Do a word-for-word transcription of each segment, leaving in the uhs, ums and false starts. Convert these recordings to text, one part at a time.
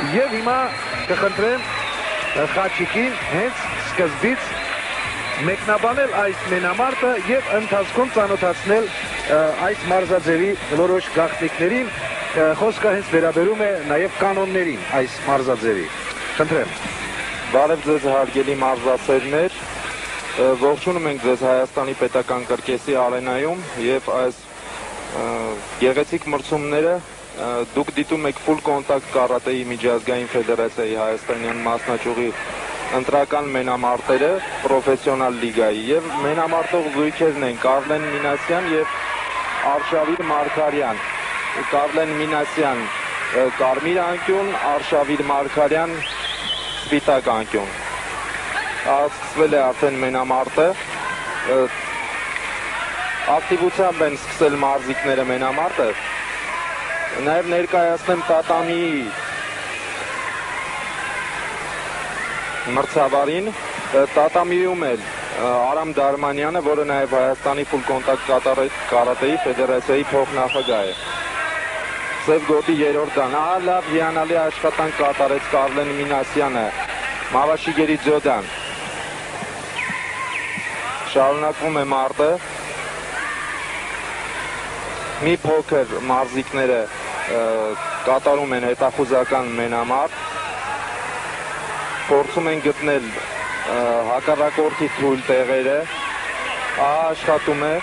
Եվ հիմա կխնդրեմ Խաչիկին հենց սկզբից մեկնաբանել այս մենամարտը եւ ընթացքում ծանոթացնել այս մարզաձևի որոշ գաղտնիքներին, խոսքը հենց վերաբերում է նաեւ կանոններին այս մարզաձևի։ Խնդրեմ։ Բարև ձեզ հարգելի մարզասերներ, ողջունում ենք ձեզ Հայաստանի պետական կրկեսի արենայում եւ այս գեղեցիկ մրցումները դուք դիտում եք Full Contact Karate-ի միջազգային ֆեդերացիայի հայաստանյան մասնաճյուղի ընտրական մենամարտերը պրոֆեսիոնալ լիգայի եւ մենամարտող զույգերն են Կարլեն Մինասյան եւ Արշավիր Մարգարյան։ Կարլեն Մինասյան կարմիր անկյուն, Արշավիր Մարգարյան սպիտակ անկյուն։ Սկսվել է արդեն մենամարտը։ Ակտիվությամբ են սկսել մարզիկները մենամարտը։ Նաև ներկայացնեմ տատամիի մրցավարին, տատամիում էլ Արամ Դարմանյանը, որը նաև Հայաստանի Full Contact Karate-ի ֆեդերացիայի փոխնախագահ է։ Սև գոտի երրորդ դան, ահա լավ հիանալի աշխատանք կատարեց Կարլեն Մինասյանը, Մավաշիգերի Ձոդան։ Շարունակվում է մարտը։ Մի փոքր մարզիկները կատարում են հետախուզական մենամարտ, փորձում են գտնել հակառակորդի թույլ տեղերը, աշխատում է։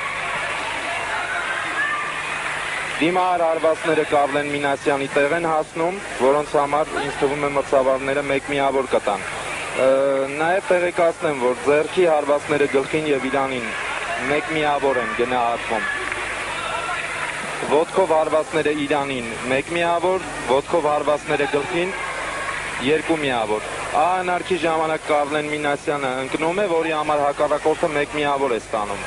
Դիմահար հարվածները Կարլեն Մինասյանի տեղ են հասնում, որոնց համար ինձ թվում է մրցավարները մեկ միավոր կտան։ Նաև տեղեկացնեմ, որ ձեռքի հարվածները գլխին եւ իրանին մեկ միավոր են գնահատվում։ Ոտքով հարվածները իրանին մեկ միավոր, ոտքով հարվածները գլխին երկու միավոր։ Անարգի ժամանակ Կարլեն Մինասյանը ընկնում է, որի համար հակառակորդը մեկ միավոր է ստանում։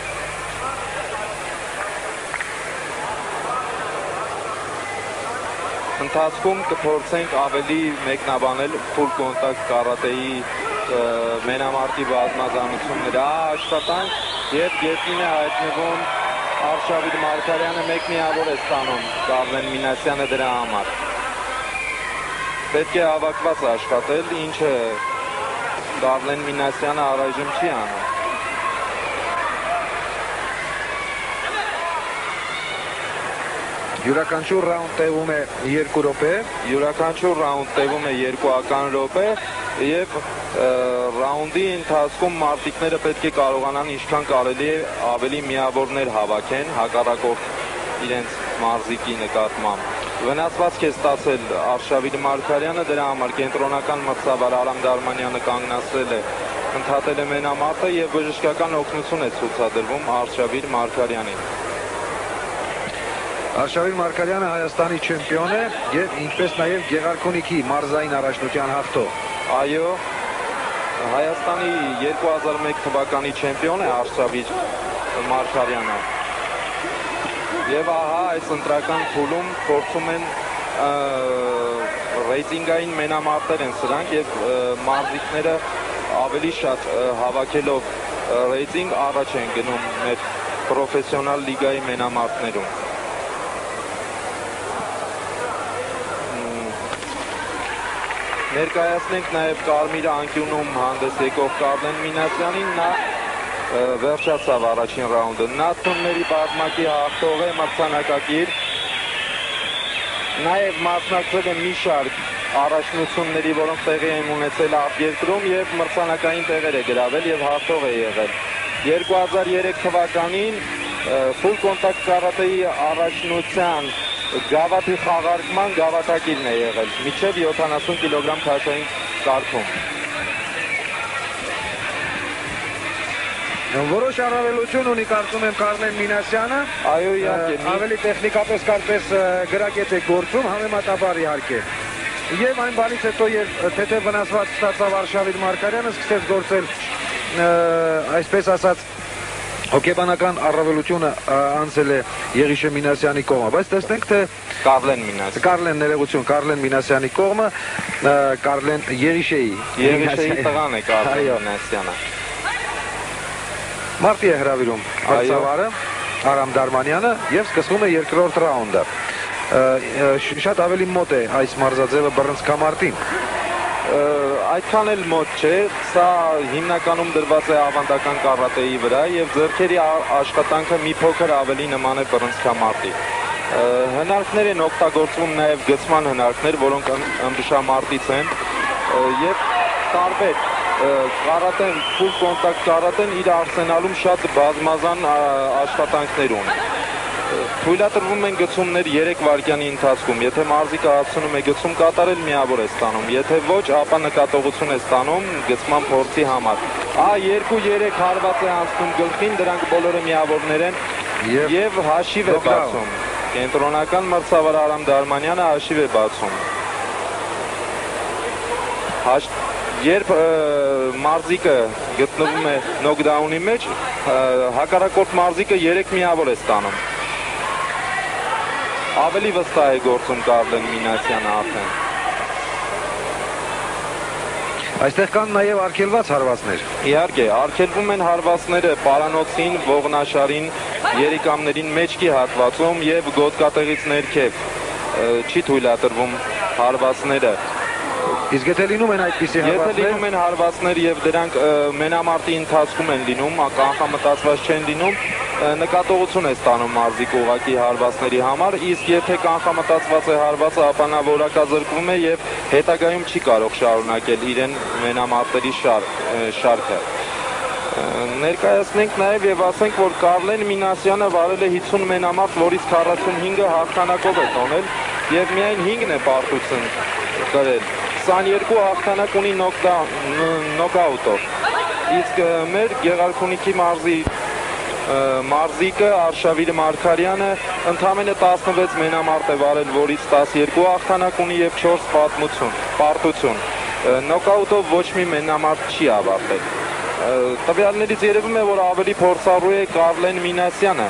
Ընթացքում կփորձենք ավելի մեկնաբանել Full Contact Karate-ի մենամարտի բազմազանությունները, աշխատանք եւ գետնին է հայտնվում Արշավիր Մարգարյանը մեկ միավոր է ստանում Կարլեն Մինասյանը դրա համար։ Պետք է հավաքված աշխատել, ինչը Կարլեն Մինասյանը առայժմ չի անում։ Յուրաքանչյուր ռաունդ տևում է երկու րոպե, յուրաքանչյուր ռաունդ տևում է երկուական րոպե եւ ռաունդի ընթացքում մարտիկները պետք է կարողանան ինչքան կարելի է ավելի միավորներ հավաքեն հակառակորդ իրենց մարզիկի նկատմամբ։ Վնասվածք է ստացել Արշավիր Մարգարյանը, դրա համար կենտրոնական մրցավար Արամ Դարմանյանը կանգնացրել է, ընդհատել է մենամարտը եւ բժշկական օգնություն է ցուցադրվում Արշավիր Մարգարյանին։ Արշավիր Մարգարյանը Հայաստանի չեմպիոն է եւ ինչպես նաեւ Գեղարքունիքի մարզային առաջնության հաղթող։ Այո, Հայաստանի երկու հազար մեկ թվականի չեմպիոն է Արշավիր Մարգարյանը։ Եվ ահա այս ընտրական փուլում փորձում են ռեյտինգային մենամարտեր են սրանք եւ մարզիկները ավելի շատ հավաքելով ռեյտինգ առաջ են գնում մեր պրոֆեսիոնալ լիգայի մենամարտներում։ Ներկայացնենք նաև կարմիր անկյունում հանդես եկող Կարլեն Մինասյանին, նա վերջացավ առաջին ռաունդը, նա թունների բազմակի հաղթող է, մրցանակակիր, նաև մասնակցել է մի շարք առաջնությունների, որոնք տեղի են ունեցել արտերկրում եւ մրցանակային տեղեր է գրավել եւ հաղթող է եղել։ երկու հազար երեք թվականին Full Contact Karate-ի առաջնության գավաթի խաղարկման գավաթակիրն է եղել, մինչև յոթանասուն կիլոգրամ քաշային կարգում։ Որոշ առավելություն ունի կարծում եմ Կարլեն Մինասյանը, այո, իհարկե, ավելի տեխնիկապես կարպես գրագետ է գործում, համեմատաբար իհարկե։ Եվ այն բանից հետո թեթև վնասված ստացավ Արշավիր Մարգարյանը, սկսեց գործել այսպես ասած հոգեբանական առավելությունը անցել է Եղիշե Մինասյանի կողմը, բայց տեսնենք թե Կարլեն Մինասյան, Կարլեն ներողություն, Կարլեն Մինասյանի կողմը, Կարլեն Եղիշեի, Եղիշեի տղան է Կարլեն Մինասյանը։ Մարտի է հրավիրում մրցավարը Արամ Դարմանյանը եւ սկսվում է երկրորդ ռաունդը։ շատ ավելի մոտ է այս մարզաձևը բռնցքամարտին։ Այդքան էլ մոտ չէ, սա հիմնականում դրված է ավանդական կարատեի վրա եւ ձեռքերի աշխատանքը մի փոքր ավելի նման է բռնցքամարտի։ Հնարքներ են օգտագործվում նաեւ գծման հնարքներ, որոնք ըմբշամարտից են եւ տարբեր կարատեն, ֆուլ կոնտակտ կարատեն իր արսենալում շատ բազմազան աշխատանքներ ունի։ Թույլատրվում են գծումներ երեք վայրկյանի ընթացքում, եթե մարզիկը հասցնում է գծում կատարել, միավոր է ստանում, եթե ոչ, ապա նկատողություն է ստանում գծման փորձի համար։ Ա երկու երեք հարված է անցնում գլխին, դրանք բոլորը միավորներ են եւ հաշիվ է բացում։ Կենտրոնական մրցավար Արամ Դարմանյանը հաշիվ է բացում։ Երբ մարզիկը գտնվում է նոկդաունի մեջ, հակառակորդ մարզիկը երեք միավոր է ստանում։ Ավելի վստահ է գործում Կարլեն Մինասյանը արդեն։ Այստեղ կան նաև արգելված հարվածներ։ Իհարկե, արգելվում են հարվածները պարանոցին, ողնաշարին, երիկամներին մեջքի հատվածում եւ գոտկատեղից ներքև չի թույլատրվում հարվածները։ Իսկ եթե լինում են այդպիսի հարվածներ, եթե լինում են հարվածներ եւ դրանք մենամարտի ընթացքում են լինում, կանխամտածված չեն լինում, նկատողություն է ստանում մարզիկը ուղղակի հարվածների համար, իսկ եթե կանխամտածված է հարվածը, ապա նա որակազրկվում է եւ հետագայում չի կարող շարունակել իրեն մենամարտերի շարքը։ Ներկայացնենք նաեւ եւ ասենք, որ Կարլեն Մինասյանը վարել է հիսուն մենամարտ, որից քառասունհինգը հաղթանակով է տոնել եւ միայն հինգն է պարտություն կրել։ քսաներկու հաղթանակ ունի նոկաուտով։ Իսկ մեր Գեղարքունիքի մարզի մարզիկը Արշավիր Մարգարյանը ընդամենը տասնվեց մենամարտ է վարել, որից տասներկու հաղթանակ ունի եւ չորս պատմություն, պարտություն։ Նոկաուտով ոչ մի մենամարտ չի ավարտել։ Տվյալներից երևում է, որ ավելի փորձառու է Կարլեն Մինասյանը։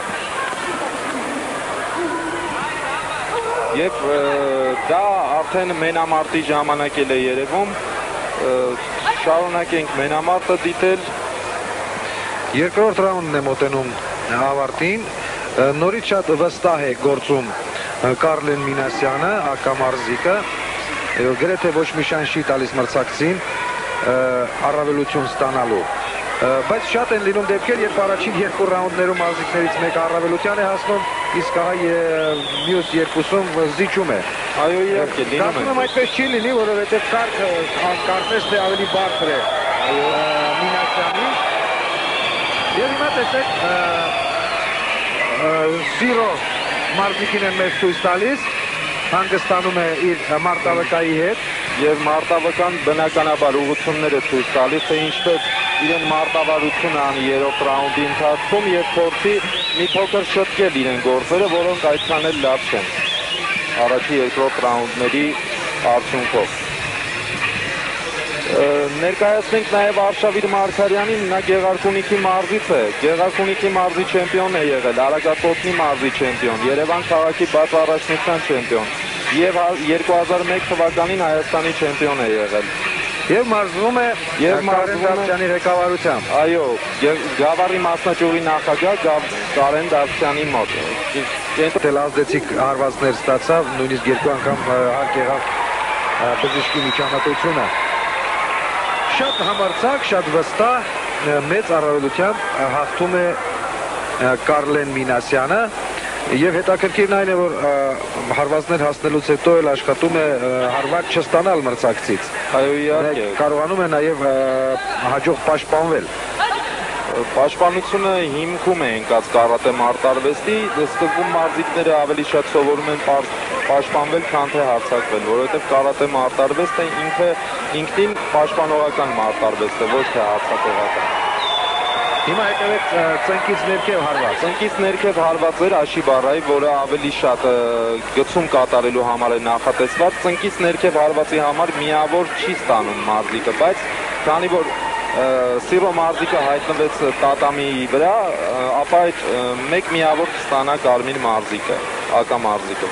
Եվ դա արդեն մենամարտի ժամանակ է երևում, շարունակենք մենամարտը դիտել։ Երկրորդ ռաունդն է մոտենում ավարտին, նորից շատ վստահ է գործում Կարլեն Մինասյանը, ակամարզիկը, գրեթե ոչ մի շանս չի տալիս մրցակցին առավելություն ստանալու։ Բայց շատ են լինում դեպքեր, երբ առաջին երկու ռաունդներում մարզիկներից մեկը առավելության է հասնում, իսկ ահա մյուս երկուսում զիջում է։ Այո, իհարկե, լինում է։ Կարծում եմ այդպես չի լինի, որովհետև կարգը կարծես թե ավելի բարձր է Մինասյանի։ Եվ հիմա տեսեք, Սիրո մարզիկին են մեզ ցույց տալիս, հանգստանում է իր մարտավկայի հետ եւ մարտավկան բնականաբար ուղղությունները ցույց տալիս, թե ինչպես իրեն մարտավարություն անի երրորդ ռաունդի ընթացքում եւ փորձի մի փոքր շտկել իրեն գործերը, որոնք այդքան էլ լավ չեն առաջի երկրորդ ռաունդների արդյունքով։ Ներկայացնենք նաև Արշավիր Մարգարյանին, նա Գեղարքունիքի մարզից է, Գեղարքունիքի մարզի չեմպիոն է եղել, Արագածոտնի մարզի չեմպիոն, Երևան քաղաքի բաց առաջնության չեմպիոն եւ երկու հազար մեկ թվականին Հայաստանի չեմպիոն է եղել։ Եվ մարզվում է Կարեն Դավթյանի ղեկավարությամբ։ Այո, Գավառի մասնաճյուղի նախագահ Կարեն Դավթյանի մոտ։ Դել ազդեցիկ հարվածներ ստացավ, նույնիսկ երկու անգամ հարկ եղավ բժշկի միջամտությունը։ Շատ համարձակ, շատ վստահ, մեծ առավելությամբ հաղթում է Կարլեն Մինասյանը եւ հետաքրքիրն այն է, որ հարվածներ հասնելուց հետո էլ աշխատում է հարված չստանալ մրցակցից։ Այո, իհարկե։ Կարողանում է նաեւ հաջող պաշտպանվել։ Պաշտպանությունը հիմքում է ընկած կարատե մարտարվեստի, սկզբում մարզիկները ավելի շատ սովորում են պաշտպանվել, քան թե հարձակվել, որովհետև կարատե մարտարվեստը ինքը ինքնին պաշտպանողական մարտարվեստ է, ոչ թե հարձակողական։ Հիմա հետևեց ծնկից ներքև հարված։ Ծնկից ներքև հարված էր Աշիբարայի, որը ավելի շատ գծում կատարելու համար է նախատեսված։ Ծնկից ներքև հարվածի համար միավոր չի ստանում մարզիկը, բայց քանի որ Սիրո մարզիկը հայտնվեց տատամիի վրա, ապա այդ մեկ միավոր կստանա Կարմիր մարզիկը, ակա մարզիկը։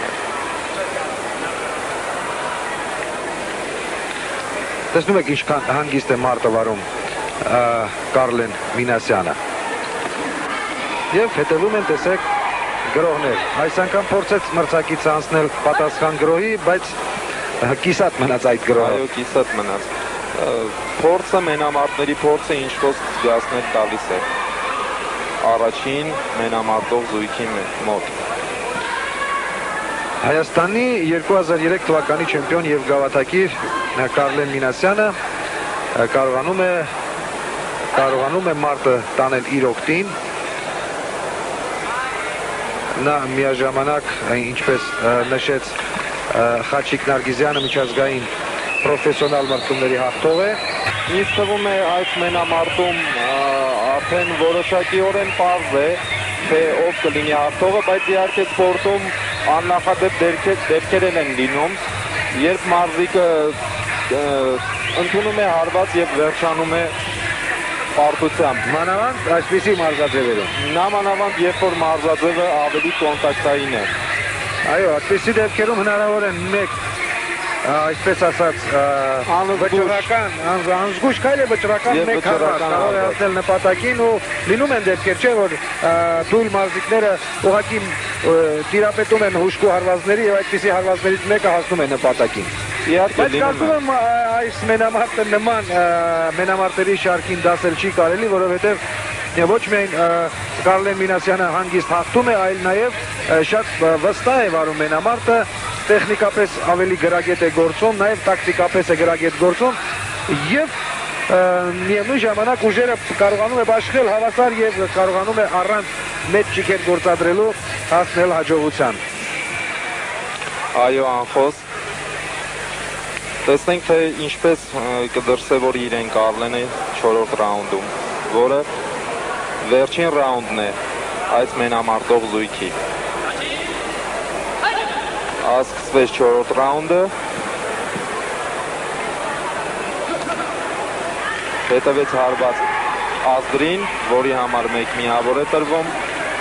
Տեսնում եք ինչքան հանգիստ է մարտը վարում Կարլեն Մինասյանը։ Եվ հետևում են տեսեք գրողներ։ Այս անգամ փորձեց մրցակից անցնել պատասխան գրոհի, բայց կիսատ մնաց այդ գրողը։ Այո, կիսատ մնաց։ Փորձը մենամարտների փորձը ինչ-որ զգացնել տալիս է առաջին մենամարտող զույգի մոտ։ Հայաստանի երկու հազար երեք թվականի չեմպիոն եւ գավաթակիր Կարլեն Մինասյանը կարողանում է կարողանում է մարտը տանել իր օգտին։ Նա միաժամանակ, ինչպես նշեց Խաչիկ Նարգիզյանը, միջազգային պրոֆեսիոնալ մրցումների հաղթող է։ Ինձ թվում է այս մենամարտում արդեն որոշակիորեն պարզ է, թե ով կլինի հաղթողը, բայց իհարկե սպորտում աննախադեպ դեպքեր են լինում, երբ մարզիկը ընդունում է հարված եւ վերջանում է պարտությամբ։ Մանավանդ այսպիսի մարզաձևերում։ Նա մանավանդ երբ որ մարզաձևը ավելի կոնտակտային է։ Այո, այսպիսի դեպքերում հնարավոր է մեկ այսպես ասած վճռական, անզգույշ քայլ է վճռական մեկ հարված կարող է հասնել նպատակին ու լինում են դեպքեր, չէ՞ որ թույլ մարզիկները ուղղակի տիրապետում են հուշկու հարվածների եւ այդպիսի հարվածներից մեկը հասնում է նպատակին։ Իհարկե Բայց կարծում եմ այս մենամարտը նման մենամարտերի շարքին դասել չի կարելի, որովհետեւ ոչ միայն Կարլեն Մինասյանը հանգիստ հաղթում է, այլ նաեւ շատ վստահ է վարում մենամարտը, տեխնիկապես ավելի գրագետ է գործում, նաեւ տակտիկապես է գրագետ գործում եւ միևնույն ժամանակ ուժերը կարողանում է բաշխել հավասար եւ կարողանում է առանց մեծ ճիգեր գործադրելու հասնել հաջողության։ Այո, անխոս։ Տեսնենք, թե ինչպես կդրսևորի իրեն Կարլենը չորրորդ ռաունդում, որը վերջին ռաունդն է այս մենամարտող զույգի։ Ասկսվեց չորրորդ ռաունդը։ Հետևեց հարված Ազդրին, որի համար մեկ միավոր է տրվում։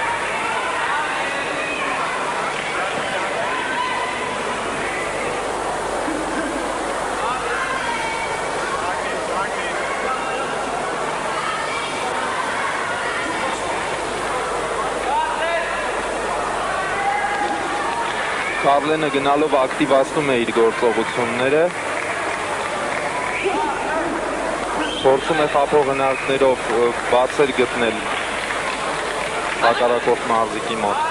Կարլենը գնալով ակտիվացնում է իր գործողությունները, փորձում է խափող հնարքներով բացեր գտնել հակառակորդ մարզիկի մոտ։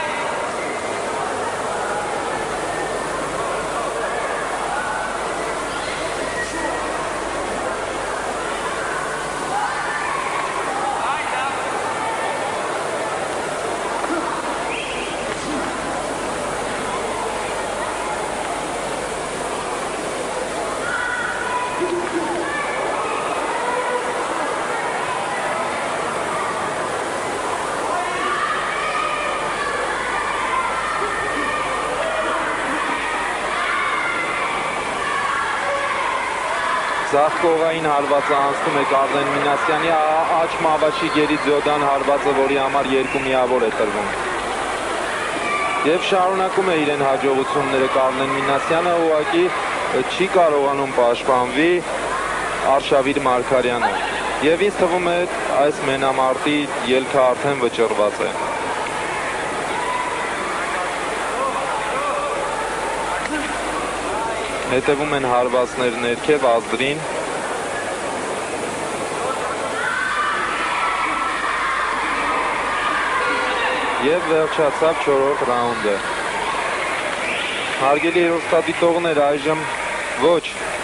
Ձախ կողային հարվածը անցնում է Կարլեն Մինասյանի, աջ մավաշի գերի ձյոդան հարվածը, որի համար երկու միավոր է տրվում։ Եվ շարունակում է իրեն հաջողությունները Կարլեն Մինասյանը, ուղղակի չի կարողանում պաշտպանվի Արշավիր Մարգարյանը։ Եվ ինձ թվում է այս մենամարտի ելքը արդեն վճռված է։ Հետևում են հարվածներ ներքև Ազդրին։ Եվ վերջացավ չորրորդ ռաունդը։ Հարգելի հեռուստադիտողներ, այժմ ոչ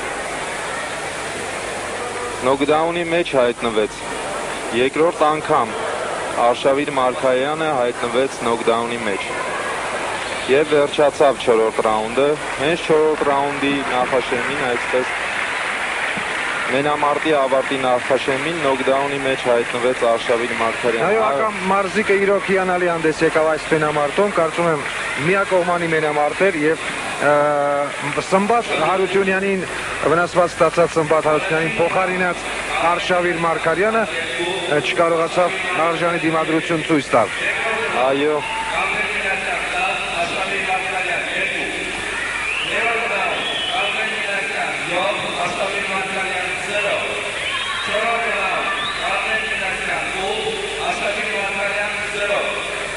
նոկդաունի մեջ հայտնվեց երկրորդ անգամ Արշավիր Մարգարյանը հայտնվեց նոկդաունի մեջ։ Եվ վերջացավ չորրորդ ռաունդը, հենց չորրորդ ռաունդի նախաշեմին, այսպես մենամարտի ավարտի նախաշեմին նոկդաունի մեջ հայտնվեց Արշավիր Մարգարյանը։ Այո, ակամ մարզիկը իրոք հիանալի հանդես եկավ այս մենամարտում, կարծում եմ միակողմանի մենամարտ էր եւ Սմբատ Հարությունյանին վնասված ստացած Սմբատ Հարությունյանին փոխարինած Արշավիր Մարգարյանը չկարողացավ արժանի դիմադրություն ցույց տալ։ Այո,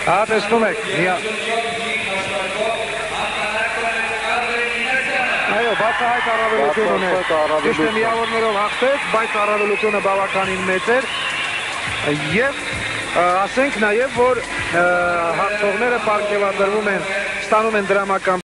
Հա, տեսնում եք, միա։ Այո, բացահայտ առավելություն ուներ։ Ճիշտ է, միավորներով հաղթեց, բայց առավելությունը բավականին մեծ էր։ Եվ ասենք նաև, որ հաղթողները պարգևատրվում են, ստանում են դրամական